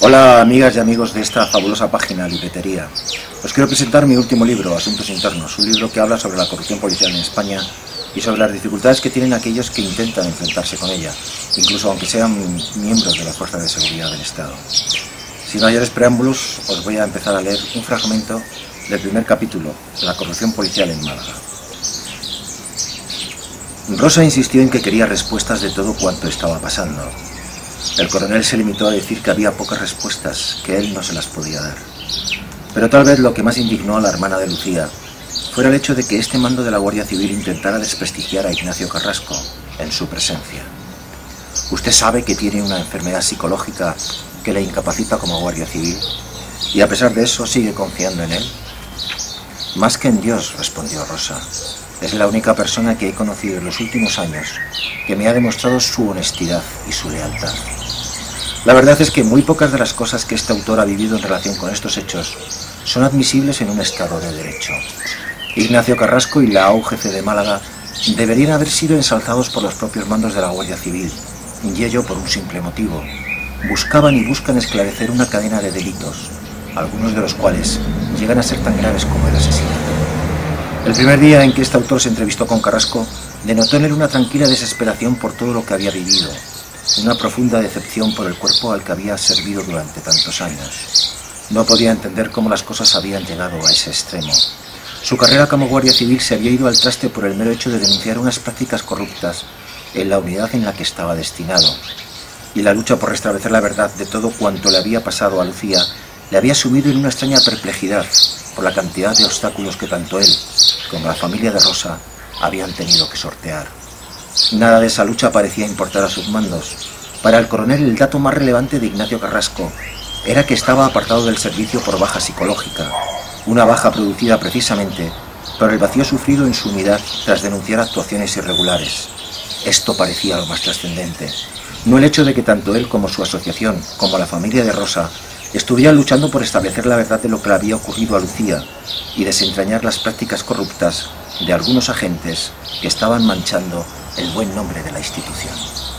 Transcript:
Hola amigas y amigos de esta fabulosa página Libretería. Os quiero presentar mi último libro, Asuntos Internos, un libro que habla sobre la corrupción policial en España y sobre las dificultades que tienen aquellos que intentan enfrentarse con ella, incluso aunque sean miembros de las fuerzas de seguridad del Estado. Sin mayores preámbulos, os voy a empezar a leer un fragmento del primer capítulo, La corrupción policial en Málaga. Rosa insistió en que quería respuestas de todo cuanto estaba pasando. El coronel se limitó a decir que había pocas respuestas, que él no se las podía dar. Pero tal vez lo que más indignó a la hermana de Lucía fuera el hecho de que este mando de la Guardia Civil intentara desprestigiar a Ignacio Carrasco en su presencia. Usted sabe que tiene una enfermedad psicológica que le incapacita como Guardia Civil, y a pesar de eso sigue confiando en él. Más que en Dios, respondió Rosa. Es la única persona que he conocido en los últimos años que me ha demostrado su honestidad y su lealtad. La verdad es que muy pocas de las cosas que este autor ha vivido en relación con estos hechos son admisibles en un Estado de Derecho. Ignacio Carrasco y la UGC de Málaga deberían haber sido ensalzados por los propios mandos de la Guardia Civil, y ello por un simple motivo. Buscaban y buscan esclarecer una cadena de delitos, algunos de los cuales llegan a ser tan graves como el asesinato. El primer día en que este autor se entrevistó con Carrasco, denotó en él una tranquila desesperación por todo lo que había vivido, una profunda decepción por el cuerpo al que había servido durante tantos años. No podía entender cómo las cosas habían llegado a ese extremo. Su carrera como guardia civil se había ido al traste por el mero hecho de denunciar unas prácticas corruptas en la unidad en la que estaba destinado. Y la lucha por restablecer la verdad de todo cuanto le había pasado a Lucía le había sumido en una extraña perplejidad por la cantidad de obstáculos que tanto él como la familia de Rosa habían tenido que sortear. Nada de esa lucha parecía importar a sus mandos. Para el coronel, el dato más relevante de Ignacio Carrasco era que estaba apartado del servicio por baja psicológica, una baja producida precisamente por el vacío sufrido en su unidad tras denunciar actuaciones irregulares. Esto parecía lo más trascendente, no el hecho de que tanto él como su asociación, como la familia de Rosa, estuvieran luchando por establecer la verdad de lo que le había ocurrido a Lucía y desentrañar las prácticas corruptas de algunos agentes que estaban manchando el buen nombre de la institución.